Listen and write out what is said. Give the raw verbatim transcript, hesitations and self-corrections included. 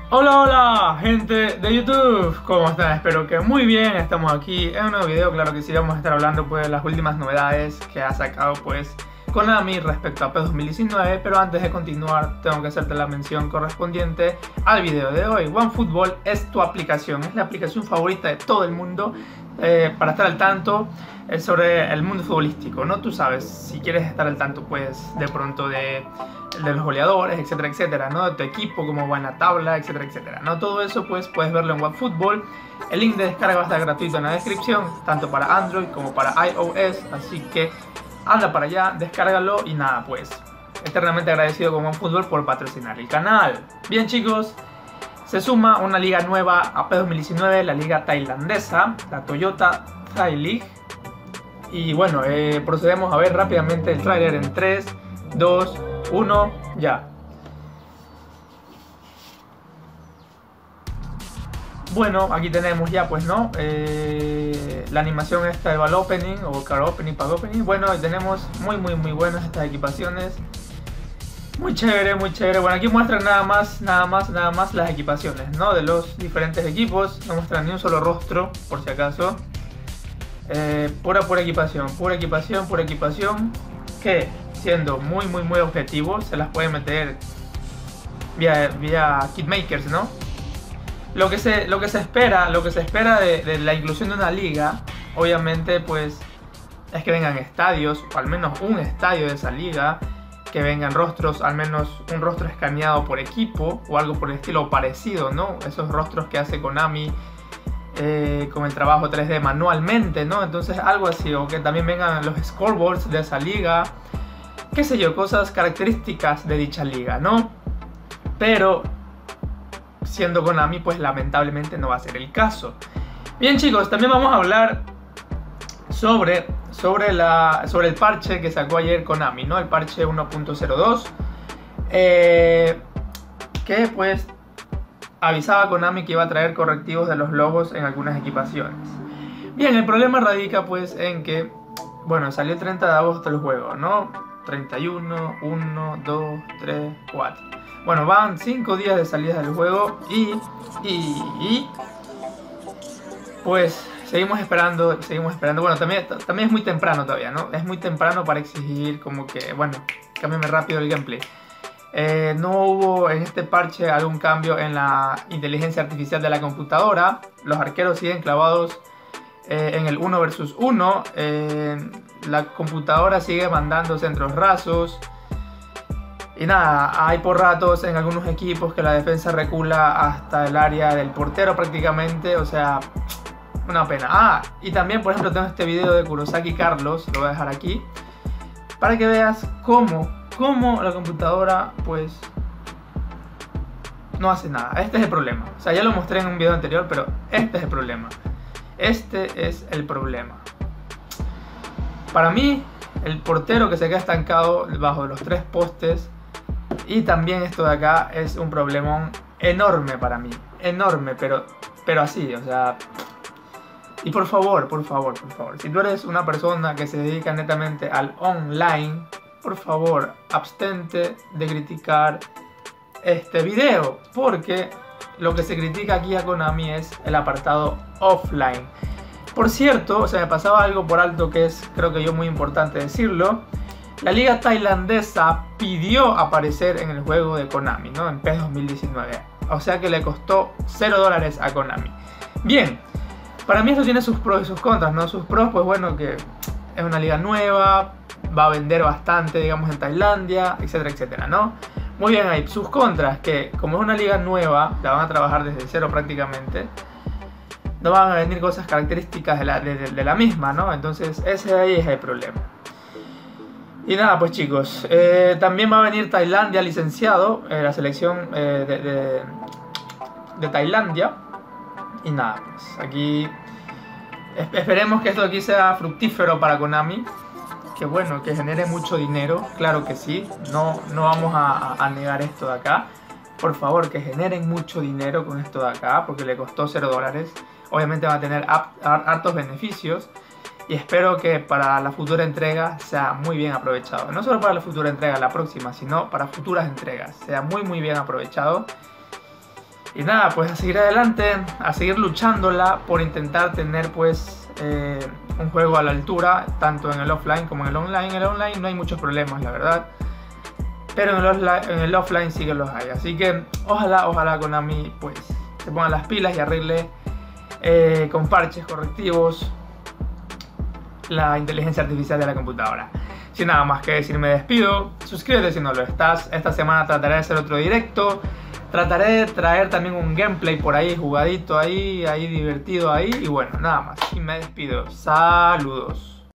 Hola, hola, gente de YouTube, ¿cómo están? Espero que muy bien. Estamos aquí en un nuevo video. Claro que sí, vamos a estar hablando pues de las últimas novedades que ha sacado pues Konami respecto a PES dos mil diecinueve. Pero antes de continuar tengo que hacerte la mención correspondiente al video de hoy. OneFootball es tu aplicación, es la aplicación favorita de todo el mundo eh, para estar al tanto eh, sobre el mundo futbolístico, ¿no? Tú sabes, si quieres estar al tanto pues de pronto de de los goleadores, etcétera, etcétera, ¿no? De tu equipo, cómo va en la tabla, etcétera, etcétera, ¿no? Todo eso pues puedes verlo en OneFootball. El link de descarga va a estar gratuito en la descripción, tanto para Android como para iOS, así que anda para allá, descárgalo y nada, pues eternamente agradecido con OneFootball por patrocinar el canal. Bien, chicos, se suma una liga nueva a PES dos mil diecinueve, la liga tailandesa, la Toyota Thai League. Y bueno, eh, procedemos a ver rápidamente el tráiler en tres, dos, uno, ya. Bueno, aquí tenemos ya pues, ¿no? Eh, la animación esta de Ball Opening o Car Opening, Pack Opening. Bueno, tenemos muy muy muy buenas estas equipaciones. Muy chévere, muy chévere. Bueno, aquí muestran nada más, nada más, nada más las equipaciones, ¿no? De los diferentes equipos. No muestran ni un solo rostro, por si acaso. Eh, pura, pura equipación, pura equipación, pura equipación. Que, siendo muy, muy, muy objetivo, se las puede meter vía, vía kitmakers, ¿no? Lo que se, lo que se espera, lo que se espera de, de la inclusión de una liga, obviamente, pues, es que vengan estadios, o al menos un estadio de esa liga, que vengan rostros, al menos un rostro escaneado por equipo, o algo por el estilo parecido, ¿no? Esos rostros que hace Konami eh, con el trabajo tres D manualmente, ¿no? Entonces algo así, o que también vengan los scoreboards de esa liga, qué sé yo, cosas características de dicha liga, ¿no? Pero siendo Konami, pues lamentablemente no va a ser el caso. Bien, chicos, también vamos a hablar sobre, sobre, la, sobre el parche que sacó ayer Konami, ¿no? El parche uno punto cero dos, eh, que pues avisaba a Konami que iba a traer correctivos de los logos en algunas equipaciones. Bien, el problema radica pues en que, bueno, salió el treinta de agosto el juego, ¿no? treinta y uno, uno, dos, tres, cuatro. Bueno, van cinco días de salida del juego y, y, y pues seguimos esperando, seguimos esperando. Bueno, también, también es muy temprano todavía, ¿no? Es muy temprano para exigir como que, bueno, cámbiame rápido el gameplay. Eh, no hubo en este parche algún cambio en la inteligencia artificial de la computadora. Los arqueros siguen clavados eh, en el uno versus uno. Eh, la computadora sigue mandando centros rasos. Y nada, hay por ratos en algunos equipos que la defensa recula hasta el área del portero prácticamente. O sea, una pena. Ah, y también por ejemplo tengo este video de Kurosaki Carlos, lo voy a dejar aquí, para que veas cómo Cómo la computadora pues no hace nada. Este es el problema. O sea, ya lo mostré en un video anterior, pero este es el problema. Este es el problema. Para mí, el portero que se queda estancado bajo los tres postes, y también esto de acá, es un problemón enorme para mí. Enorme, pero, pero así, o sea. Y por favor, por favor, por favor, si tú eres una persona que se dedica netamente al online, por favor, abstente de criticar este video, porque lo que se critica aquí a Konami es el apartado offline. Por cierto, o sea, me pasaba algo por alto que es, creo que yo, muy importante decirlo. La liga tailandesa pidió aparecer en el juego de Konami, ¿no? En PES dos mil diecinueve. O sea que le costó cero dólares a Konami. Bien, para mí esto tiene sus pros y sus contras, ¿no? Sus pros, pues bueno, que es una liga nueva, va a vender bastante, digamos, en Tailandia, etcétera, etcétera, ¿no? Muy bien, ahí sus contras, que como es una liga nueva, la van a trabajar desde cero prácticamente, no van a venir cosas características de la, de, de, de la misma, ¿no? Entonces ese de ahí es el problema. Y nada, pues chicos, eh, también va a venir Tailandia licenciado, eh, la selección eh, de, de, de Tailandia. Y nada, pues aquí esperemos que esto de aquí sea fructífero para Konami. Que bueno, que genere mucho dinero, claro que sí, no, no vamos a, a negar esto de acá. Por favor, que generen mucho dinero con esto de acá, porque le costó cero dólares. Obviamente va a tener hartos beneficios y espero que para la futura entrega sea muy bien aprovechado. No solo para la futura entrega, la próxima, sino para futuras entregas, sea muy muy bien aprovechado. Y nada, pues a seguir adelante, a seguir luchándola por intentar tener pues eh, un juego a la altura, tanto en el offline como en el online. En el online no hay muchos problemas, la verdad, pero en el, offline, en el offline sí que los hay. Así que ojalá, ojalá Konami pues se ponga las pilas y arregle eh, con parches correctivos la inteligencia artificial de la computadora. Sin nada más que decir, me despido. Suscríbete si no lo estás. Esta semana trataré de hacer otro directo. Trataré de traer también un gameplay por ahí, jugadito ahí, ahí divertido ahí. Y bueno, nada más. Y me despido. Saludos.